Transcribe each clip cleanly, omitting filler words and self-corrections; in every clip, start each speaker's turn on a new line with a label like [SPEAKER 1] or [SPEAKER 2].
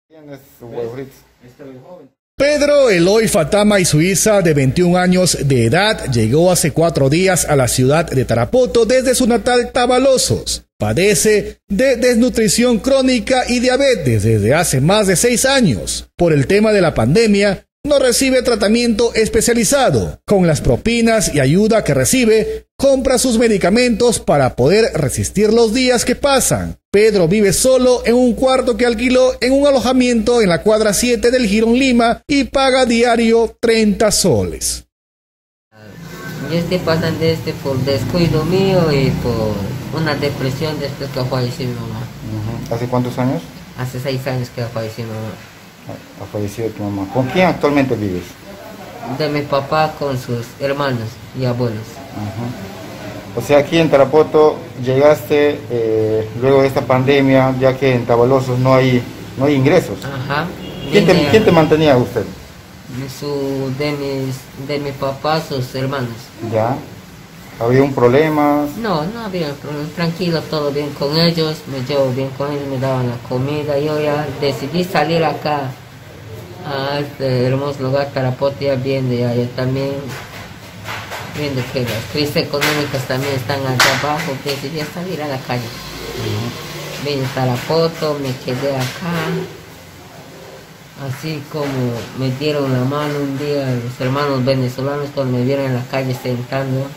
[SPEAKER 1] ¿Quién es su favorito?
[SPEAKER 2] Pedro Eloy Fatama y su hija de 21 años de edad llegó hace 4 días a la ciudad de Tarapoto desde su natal Tavalosos. Padece de desnutrición crónica y diabetes desde hace más de 6 años. Por el tema de la pandemia, no recibe tratamiento especializado. Con las propinas y ayuda que recibe, compra sus medicamentos para poder resistir los días que pasan. Pedro vive solo en un cuarto que alquiló en un alojamiento en la cuadra 7 del Jirón Lima y paga diario 30 soles.
[SPEAKER 3] Yo estoy pasando por descuido mío y por una depresión después que falleció mi mamá.
[SPEAKER 1] ¿Hace cuántos años?
[SPEAKER 3] Hace 6 años que falleció mi mamá.
[SPEAKER 1] Ha fallecido tu mamá. ¿Con quién actualmente vives?
[SPEAKER 3] De mi papá con sus hermanos y abuelos.
[SPEAKER 1] O sea, aquí en Tarapoto llegaste luego de esta pandemia, ya que en Tavalosos no hay ingresos.
[SPEAKER 3] Ajá.
[SPEAKER 1] ¿Quién te mantenía a usted?
[SPEAKER 3] De mi papá, sus hermanos.
[SPEAKER 1] ¿Ya? ¿Había un problema?
[SPEAKER 3] No había problema. Tranquilo, todo bien con ellos. Me llevo bien con ellos, me daban la comida. Yo ya decidí salir acá a este hermoso lugar, Tarapoto, ya viendo, ya también viendo que las crisis económicas también están allá abajo, decidí salir a la calle. Vine a Tarapoto, me quedé acá. Así como me dieron la mano un día los hermanos venezolanos cuando me vieron en la calle sentando.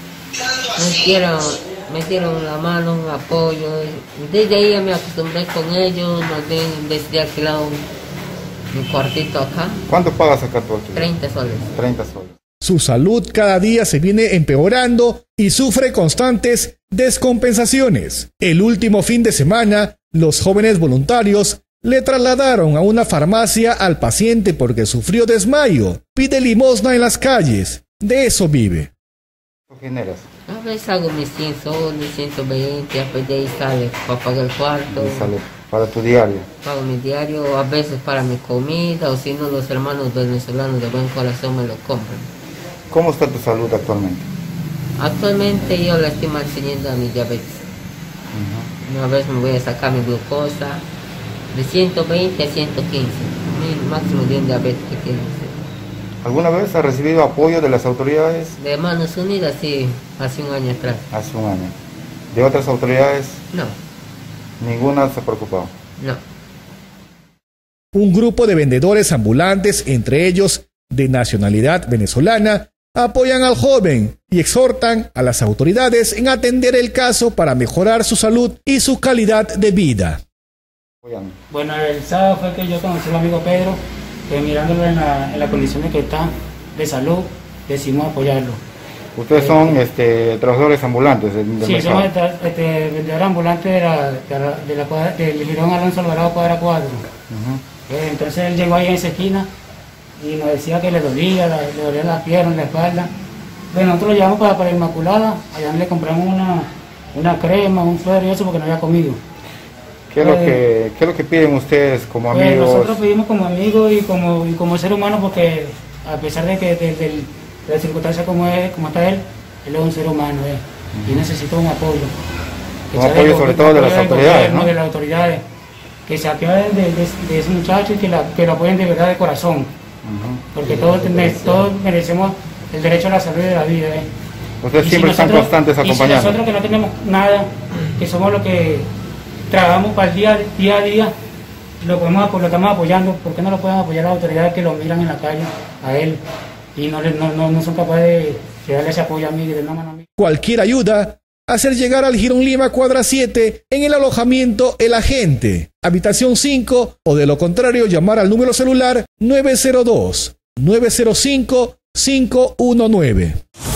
[SPEAKER 3] Me dieron la mano, un apoyo. Desde ahí ya me acostumbré con ellos, más bien decidí alquilar un cuartito acá.
[SPEAKER 1] ¿Cuánto pagas acá tú?
[SPEAKER 3] 30 soles.
[SPEAKER 1] 30 soles.
[SPEAKER 2] Su salud cada día se viene empeorando y sufre constantes descompensaciones. El último fin de semana, los jóvenes voluntarios le trasladaron a una farmacia al paciente porque sufrió desmayo. Pide limosna en las calles. De eso vive.
[SPEAKER 1] ¿Qué generas?
[SPEAKER 3] A veces hago mis 100 soles, 120, a de ahí sale para pagar el cuarto.
[SPEAKER 1] Y sale para tu diario.
[SPEAKER 3] Pago mi diario, a veces para mi comida, o si no los hermanos venezolanos de buen corazón me lo compran.
[SPEAKER 1] ¿Cómo está tu salud actualmente?
[SPEAKER 3] Actualmente yo la estoy manteniendo a mi diabetes. Una vez me voy a sacar mi glucosa de 120 a 115, el máximo de un diabetes que tiene.
[SPEAKER 1] ¿Alguna vez has recibido apoyo de las autoridades?
[SPEAKER 3] De Manos Unidas, sí, hace un año atrás.
[SPEAKER 1] Hace un año. ¿De otras autoridades?
[SPEAKER 3] No.
[SPEAKER 1] ¿Ninguna se ha preocupado?
[SPEAKER 3] No.
[SPEAKER 2] Un grupo de vendedores ambulantes, entre ellos de nacionalidad venezolana, apoyan al joven y exhortan a las autoridades en atender el caso para mejorar su salud y su calidad de vida.
[SPEAKER 4] Bueno, el sábado fue que yo conocí al amigo Pedro, que mirándolo en la condición de que está de salud, decidimos apoyarlo.
[SPEAKER 1] ¿Ustedes son trabajadores ambulantes del
[SPEAKER 4] sí,
[SPEAKER 1] mercado?
[SPEAKER 4] Sí, somos vendedores ambulantes del Jirón Alonso Alvarado, cuadra 4. Entonces él llegó ahí en esa esquina y nos decía que le dolía las piernas, la espalda. Bueno, nosotros lo llevamos para Inmaculada, allá le compramos una crema, un suero y eso porque no había comido.
[SPEAKER 1] ¿Qué es lo que piden ustedes como amigos?
[SPEAKER 4] Nosotros pedimos como amigos y como ser humano, porque a pesar de que de la circunstancia como está él es un ser humano y necesita un apoyo.
[SPEAKER 1] Un apoyo sobre todo de las autoridades, ¿no?
[SPEAKER 4] De las autoridades, que se apiaden de ese muchacho y que lo apoyen de verdad de corazón. Porque todos merecemos el derecho a la salud y a la vida.
[SPEAKER 1] Ustedes siempre están constantes acompañando.
[SPEAKER 4] Y si nosotros que no tenemos nada, que somos los que trabajamos para el día a día, lo estamos apoyando. ¿Por qué no lo pueden apoyar las autoridades que lo miran en la calle a él y no son capaces de darle ese apoyo a mí, de dar una mano a mí?
[SPEAKER 2] Cualquier ayuda, hacer llegar al Jirón Lima cuadra 7 en el alojamiento El Agente, habitación 5, o de lo contrario llamar al número celular 902-905-519.